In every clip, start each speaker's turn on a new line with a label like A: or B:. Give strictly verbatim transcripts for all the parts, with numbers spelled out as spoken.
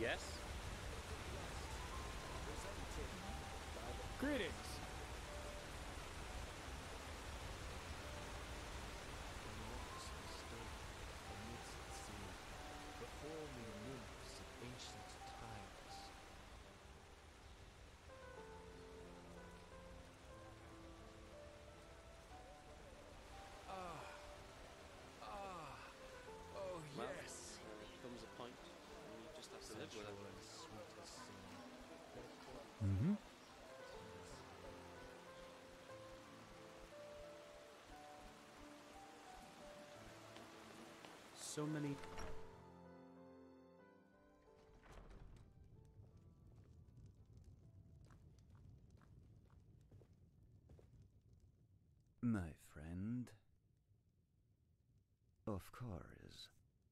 A: Yes?
B: Greetings.
C: Before me nymphs of ancient times.
B: Ah. Ah. Oh,
A: Well,
B: yes.
A: there comes a point when you just have to live with
C: Sensual
A: it.
C: and sweet as sin.
B: Mm-hmm.
D: So many...
E: My friend. Of course.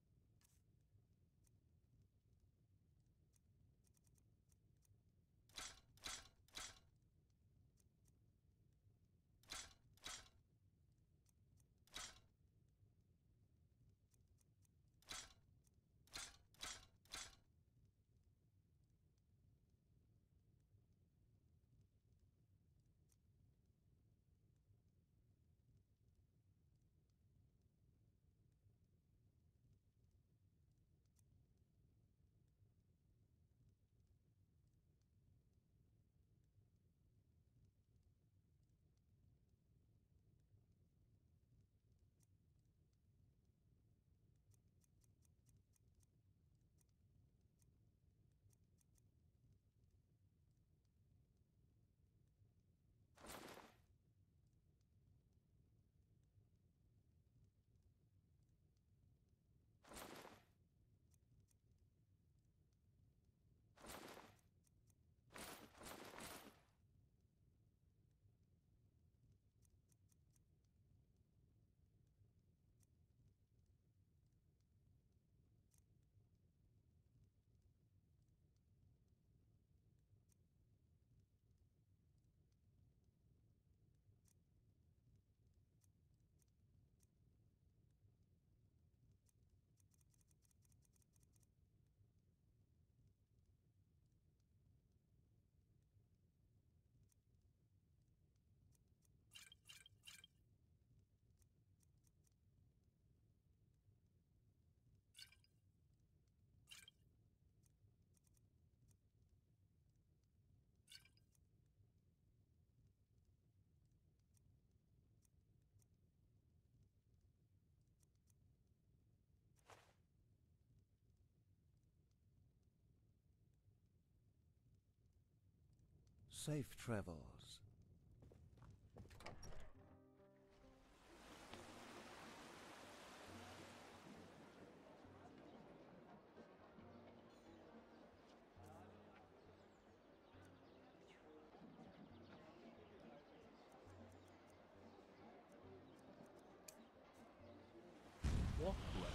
E: Safe travels.
C: Walkway.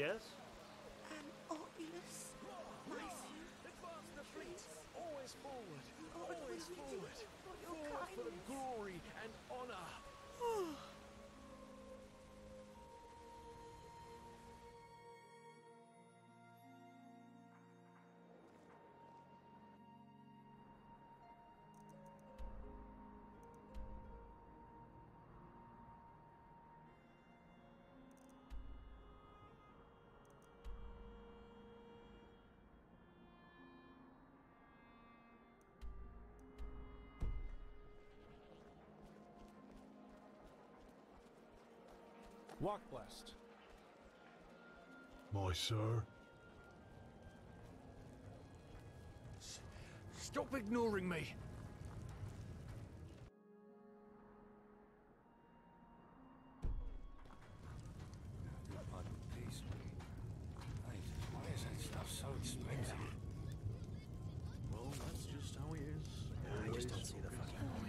D: Yes?
F: An obvious, Maestro.
B: Advance the fleet! Always forward!
F: What would
B: Always
F: we do
B: forward!
F: for your
B: Forward for the
F: kindness?
B: glory and honor!
D: Walk blessed.
G: My sir?
B: Stop ignoring me!
E: Pardon, please. Wait, why is that stuff so expensive?
D: Well, that's just how he is.
E: I just don't see the fucking point.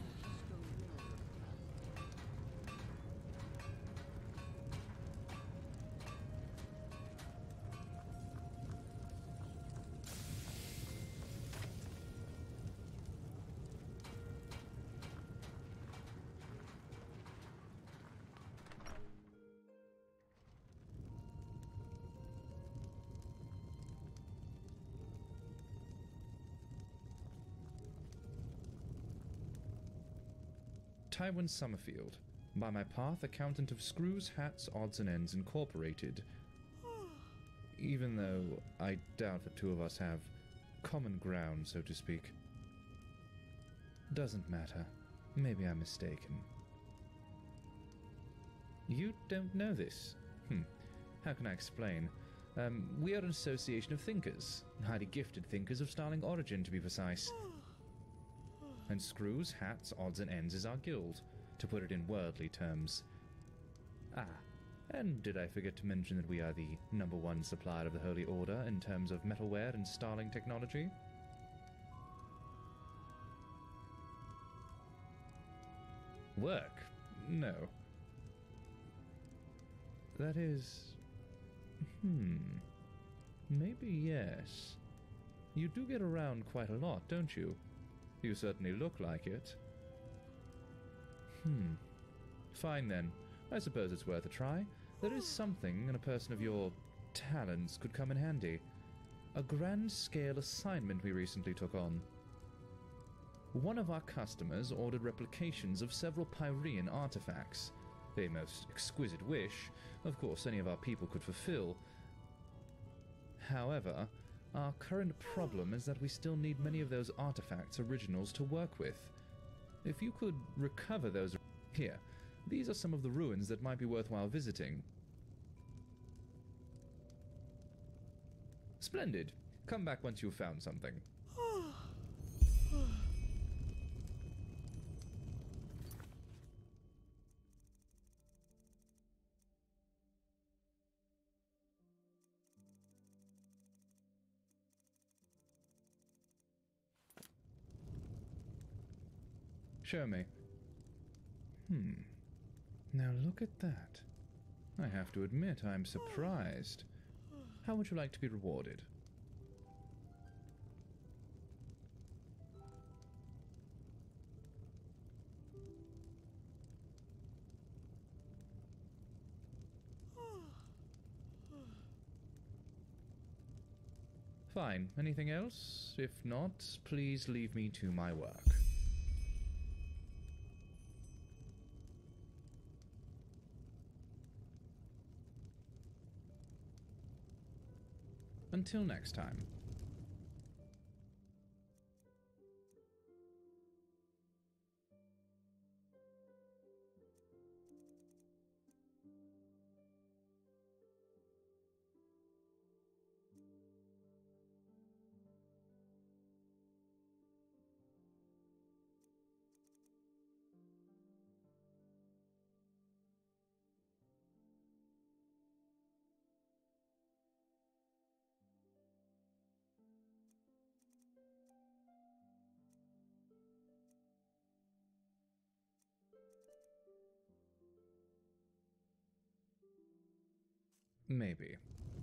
H: Tywin Summerfield, by my path, accountant of Screws, Hats, Odds and Ends Incorporated. Even though I doubt the two of us have common ground, so to speak. Doesn't matter. Maybe I'm mistaken. You don't know this? Hmm. How can I explain? Um, we are an association of thinkers, highly gifted thinkers of Starling origin, to be precise. And Screws, Hats, Odds and Ends is our guild, to put it in worldly terms. Ah, and did I forget to mention that we are the number one supplier of the Holy Order in terms of metalware and Starling technology? Work? No. That is... Hmm... Maybe yes. You do get around quite a lot, don't you? You certainly look like it. Hmm. Fine then. I suppose it's worth a try. There is something, and a person of your talents could come in handy. A grand-scale assignment we recently took on. One of our customers ordered replications of several Pyrean artifacts. A most exquisite wish, of course any of our people could fulfill. However, our current problem is that we still need many of those artifacts originals to work with. If you could recover those... Here, these are some of the ruins that might be worthwhile visiting. Splendid. Come back once you've found something. Show me. Hmm. Now look at that. I have to admit, I'm surprised. How would you like to be rewarded? Fine. Anything else? If not, please leave me to my work. Until next time. Maybe.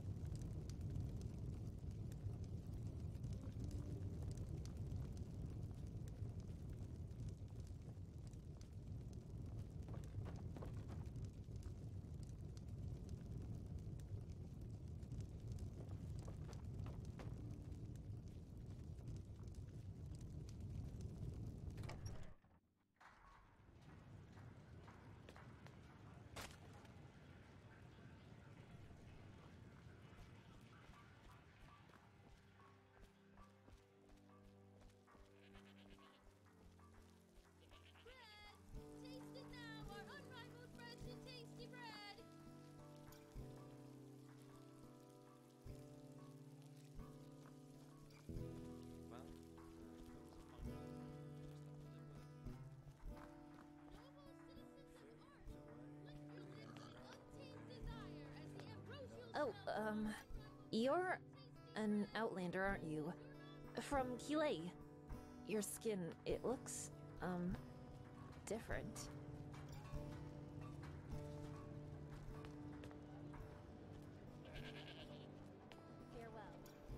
G: Taste it now, our unrivaled fresh and tasty bread.
A: Well, uh, comes a pint. Just have to live with it.
G: Noble citizens of Ark, lick your lips with untamed desire as the ambrosial
I: Oh,
G: smell
I: um,
G: of our
I: you're
G: unrivaled
I: an outlander, aren't you? From Kilei. Your skin, it looks, um, different. Farewell.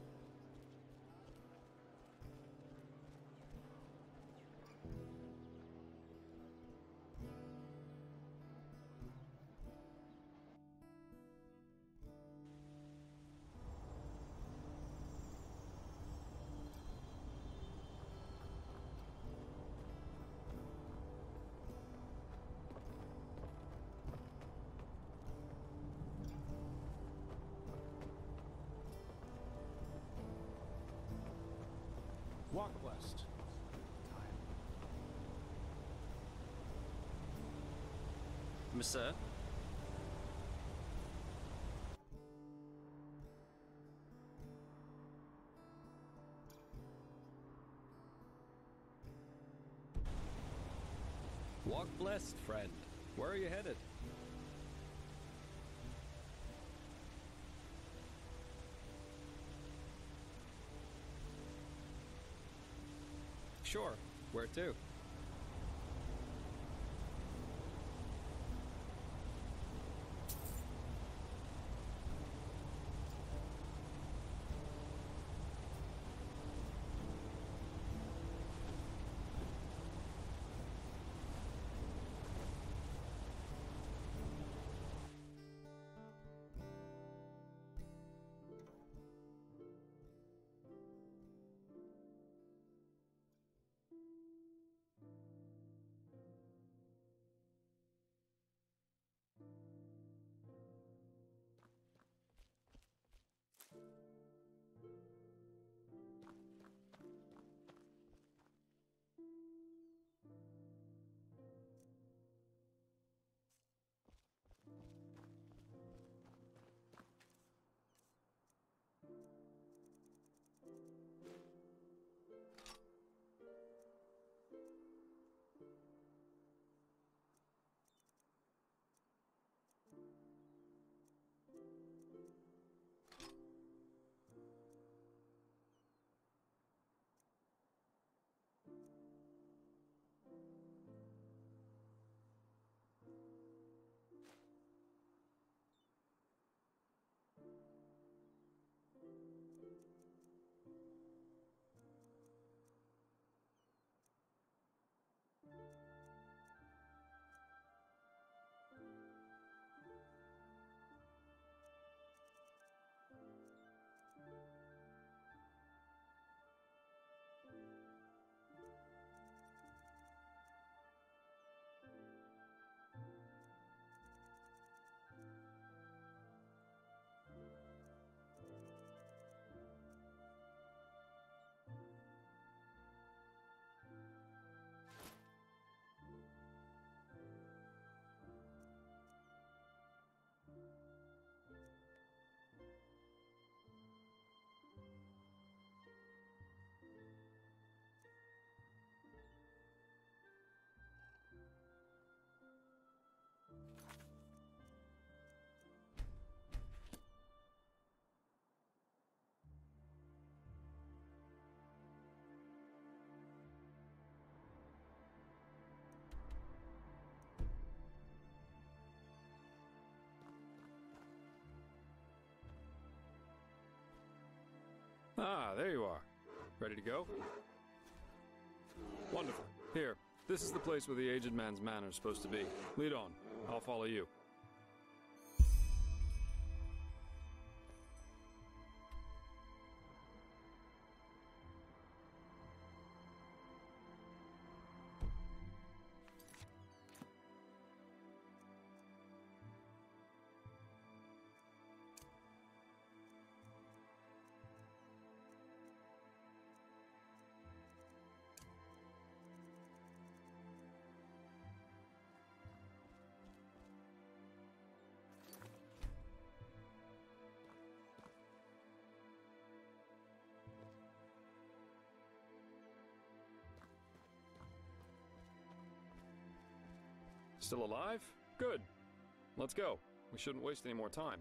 D: Walk west.
A: Monsieur?
J: Walk blessed, friend. Where are you headed? Sure. Where to? Ah, there you are. Ready to go? Wonderful. Here, this is the place where the aged man's manor is supposed to be. Lead on. I'll follow you. Still alive? Good. Let's go. We shouldn't waste any more time.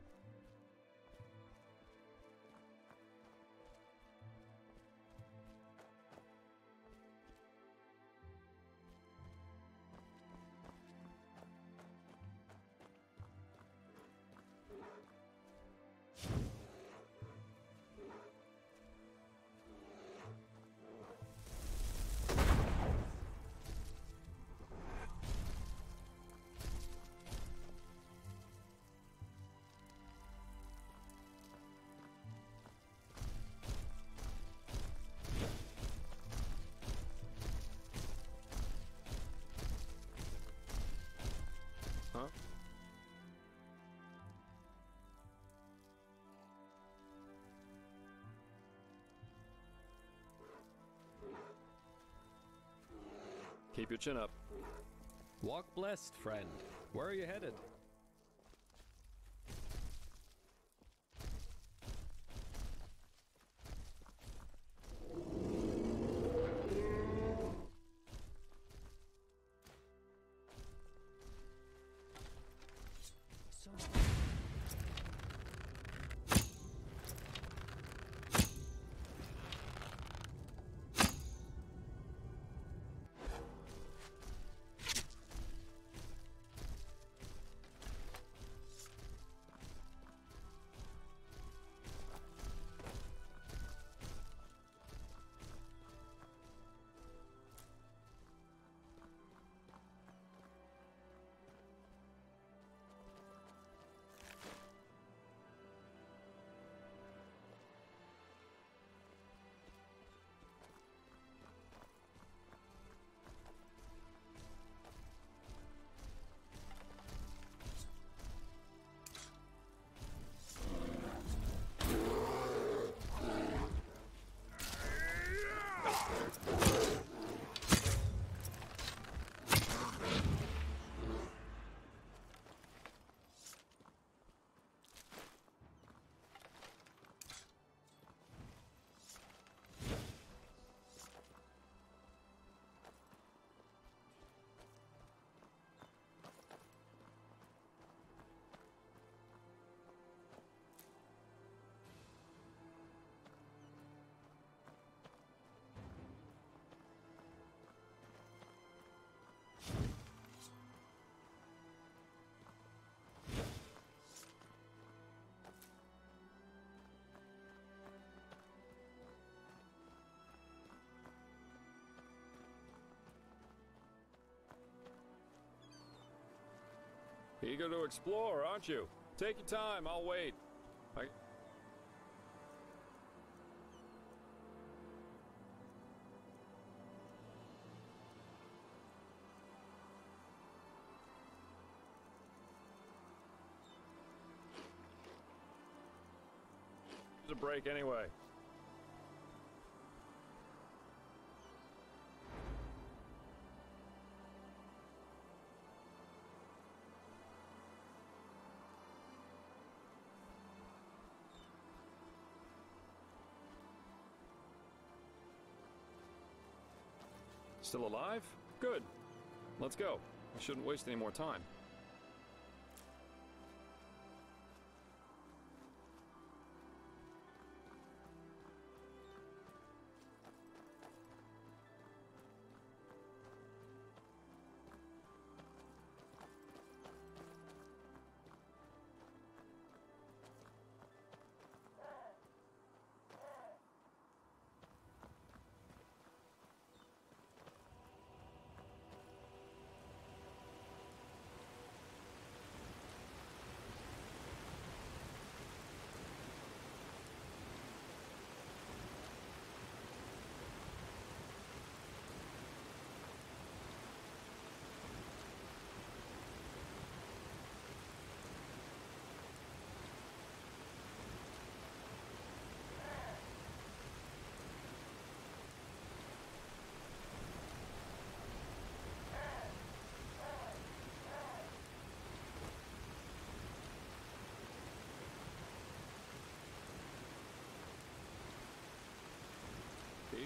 J: Huh? Keep your chin up.
C: Walk blessed, friend. Where are you headed?
J: Eager to explore, aren't you? Take your time, I'll wait. I... It's a break anyway. Still alive? Good. Let's go. We shouldn't waste any more time.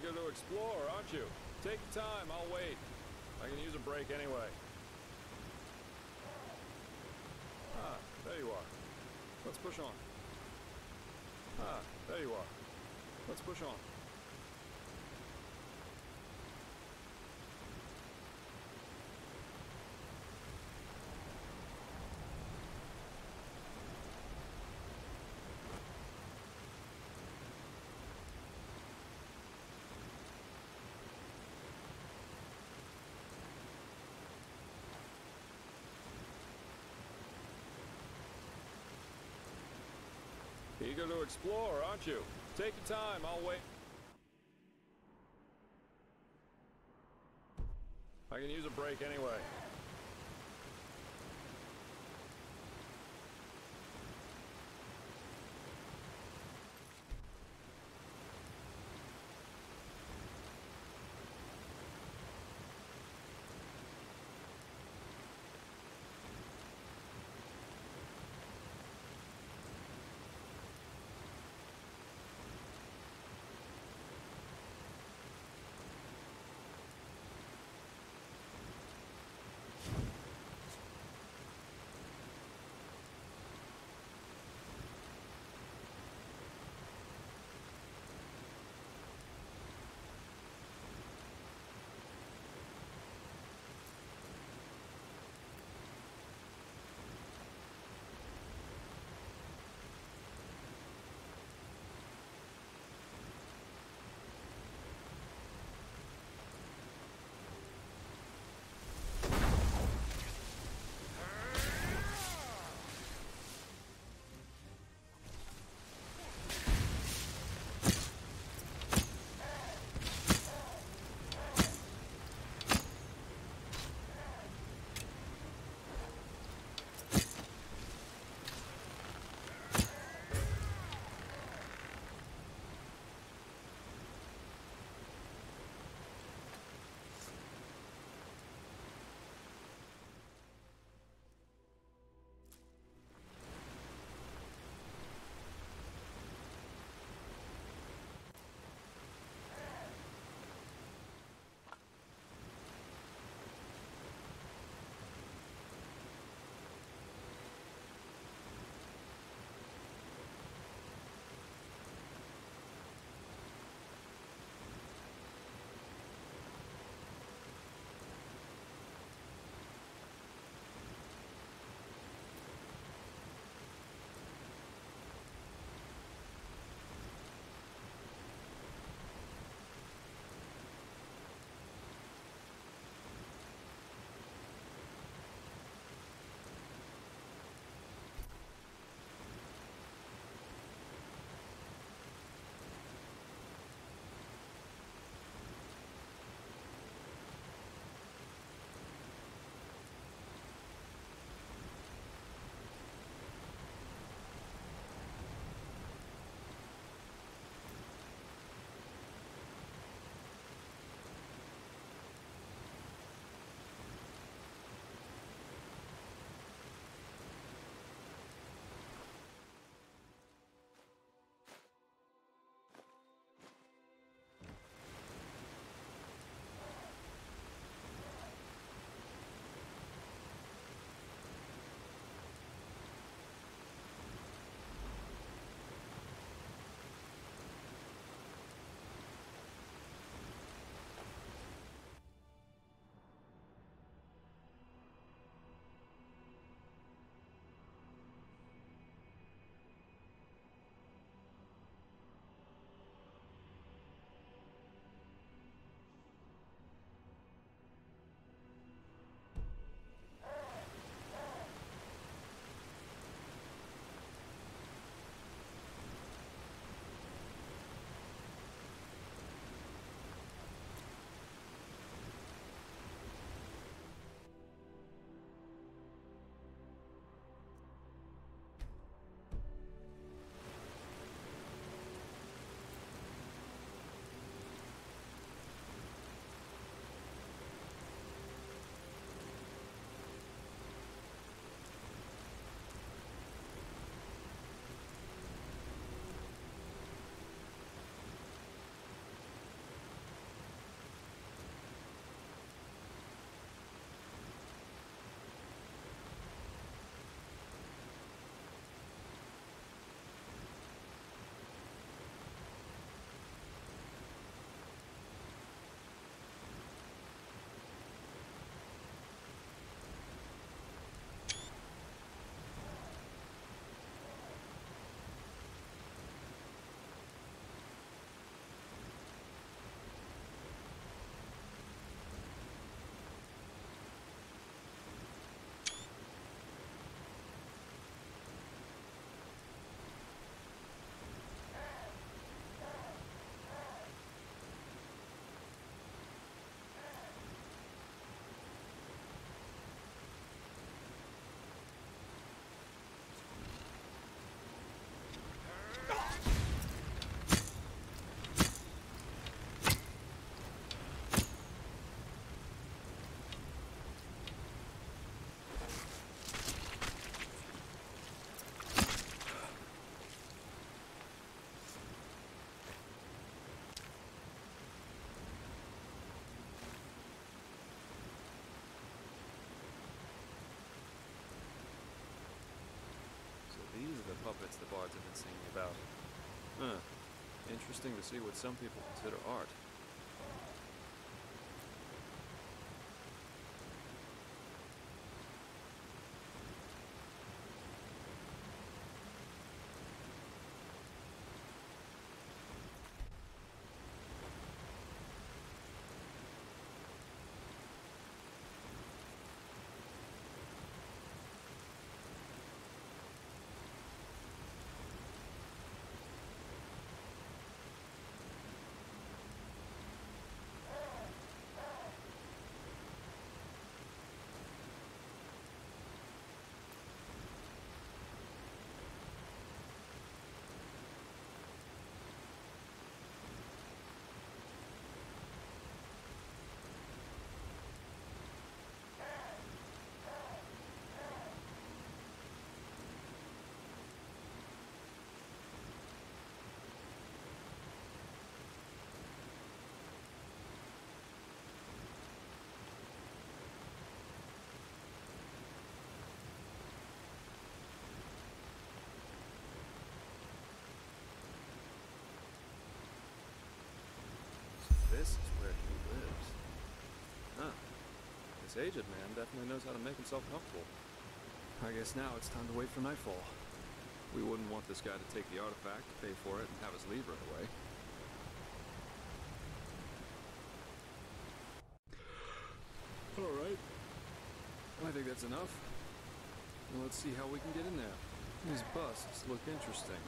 J: Eager to explore, aren't you? Take your time, I'll wait. I can use a break anyway. Ah, there you are. Let's push on. Ah, there you are. Let's push on. Eager to explore, aren't you? Take your time, I'll wait. I can use a break anyway. cards I've been singing about. Huh. Interesting to see what some people consider art. This is where he lives. Huh. This aged man definitely knows how to make himself comfortable. I guess now it's time to wait for nightfall. We wouldn't want this guy to take the artifact, pay for it, and have us leave right away. Alright. I think that's enough. Now let's see how we can get in there. These busts look interesting.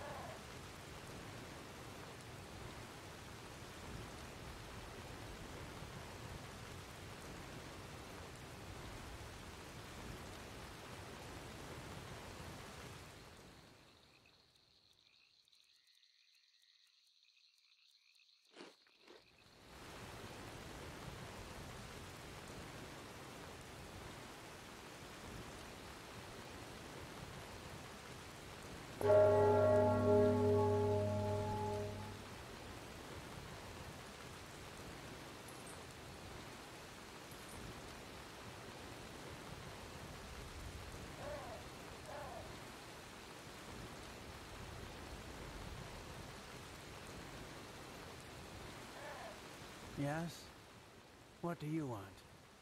K: Yes? What do you want?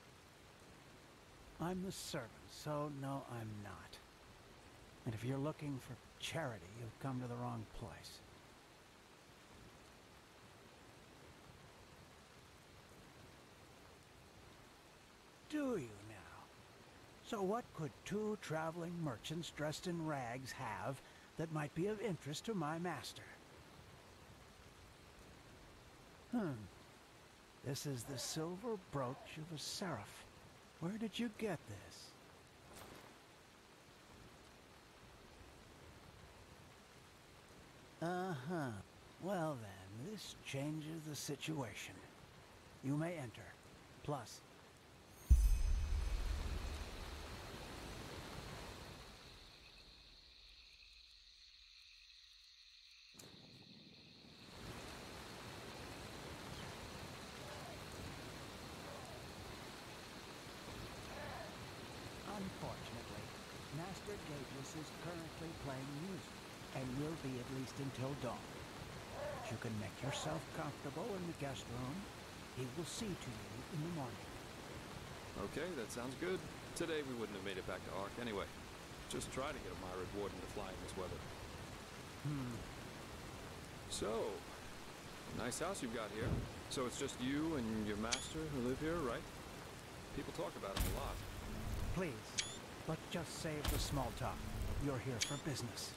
K: I'm the servant, so no, I'm not. And if you're looking for charity, you've come to the wrong place. Do you now? So what could two traveling merchants dressed in rags have that might be of interest to my master? Hmm. This is the silver brooch of a seraph. Where did you get this? Uh-huh. Well then, this changes the situation. You may enter. Plus, unfortunately, Master Gages is currently playing music, and will be at least until dawn. But you can make yourself comfortable in the guest room. He will see to you in the morning.
J: Okay, that sounds good. Today we wouldn't have made it back to Ark anyway. Just try to get a Myrid Warden to fly in this weather.
K: Hmm.
J: So, nice house you've got here. So it's just you and your master who live here, right? People talk about him a lot.
K: Please, let's just save the small talk. You're here for business.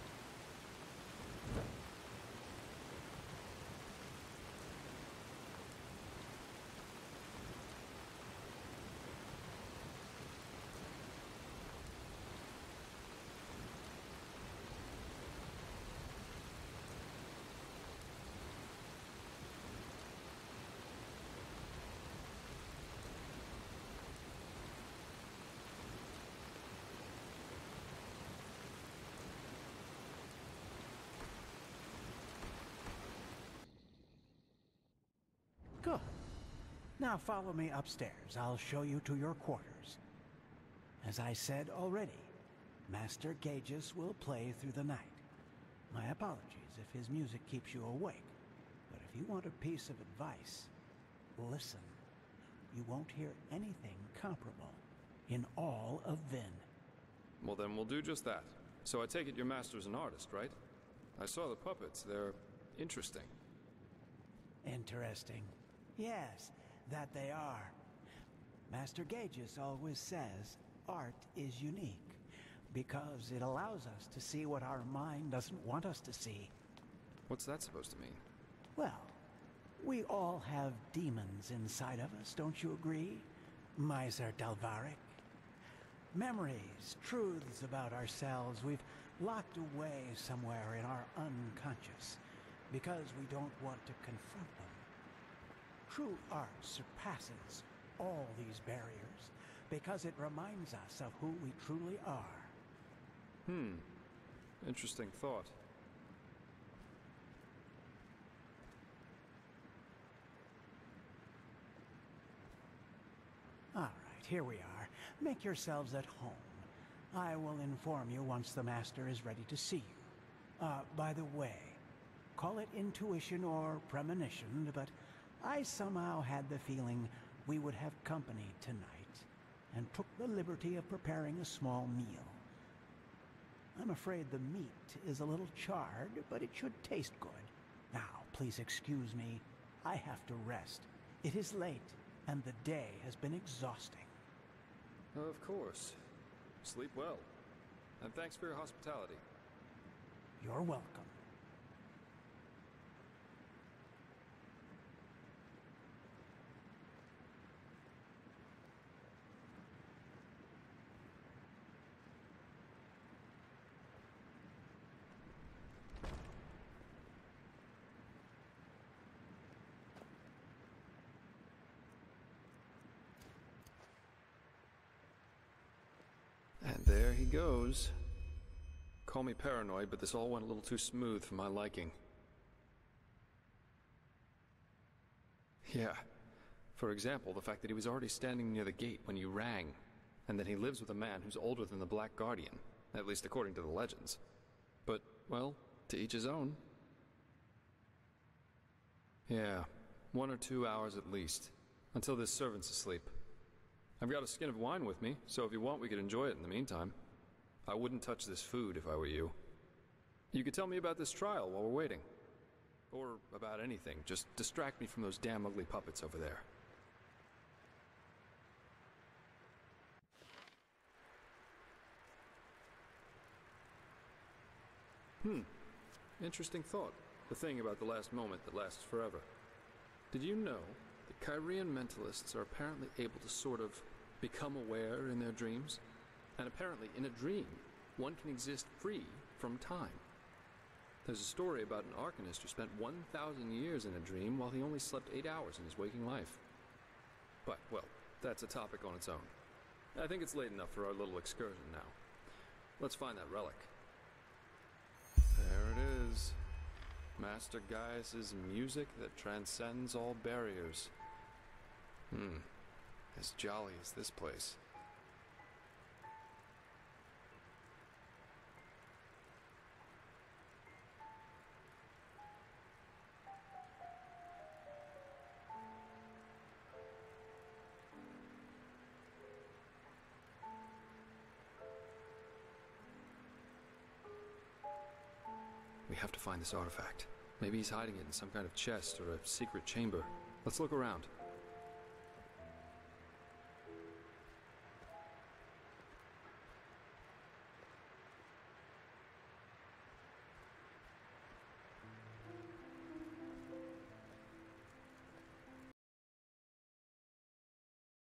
K: Good. Now follow me upstairs. I'll show you to your quarters. As I said already, Master Gages will play through the night. My apologies if his music keeps you awake. But if you want a piece of advice, listen. You won't hear anything comparable in all of Vin.
J: Well, then we'll do just that. So I take it your master's an artist, right? I saw the puppets. They're interesting.
K: Interesting. Yes, that they are. Master Gages always says art is unique because it allows us to see what our mind doesn't want us to see.
J: What's that supposed to mean?
K: Well, we all have demons inside of us, don't you agree, Miser Dalvaric? Memories, truths about ourselves we've locked away somewhere in our unconscious because we don't want to confront them. True art surpasses all these barriers because it reminds us of who we truly are.
J: Hmm. Interesting thought.
K: All right, here we are. Make yourselves at home. I will inform you once the Master is ready to see you. Uh, by the way, call it intuition or premonition, but I somehow had the feeling we would have company tonight, and took the liberty of preparing a small meal. I'm afraid the meat is a little charred, but it should taste good. Now, please excuse me. I have to rest. It is late, and the day has been exhausting.
J: Of course. Sleep well. And thanks for your hospitality.
K: You're welcome.
J: And there he goes. Call me paranoid, but this all went a little too smooth for my liking. Yeah. For example, the fact that he was already standing near the gate when you rang, and that he lives with a man who's older than the Black Guardian, at least according to the legends. But, well, to each his own. Yeah, one or two hours at least, until this servant's asleep. I've got a skin of wine with me, so if you want, we could enjoy it in the meantime. I wouldn't touch this food if I were you. You could tell me about this trial while we're waiting. Or about anything. Just distract me from those damn ugly puppets over there. Hmm. Interesting thought. The thing about the last moment that lasts forever. Did you know that Kyrian mentalists are apparently able to sort of become aware in their dreams? And apparently, in a dream, one can exist free from time. There's a story about an Arcanist who spent one thousand years in a dream while he only slept eight hours in his waking life. But, well, that's a topic on its own. I think it's late enough for our little excursion now. Let's find that relic. There it is. Master Gaius's music that transcends all barriers. Hmm. As jolly as this place. We have to find this artifact. Maybe he's hiding it in some kind of chest or a secret chamber. Let's look around.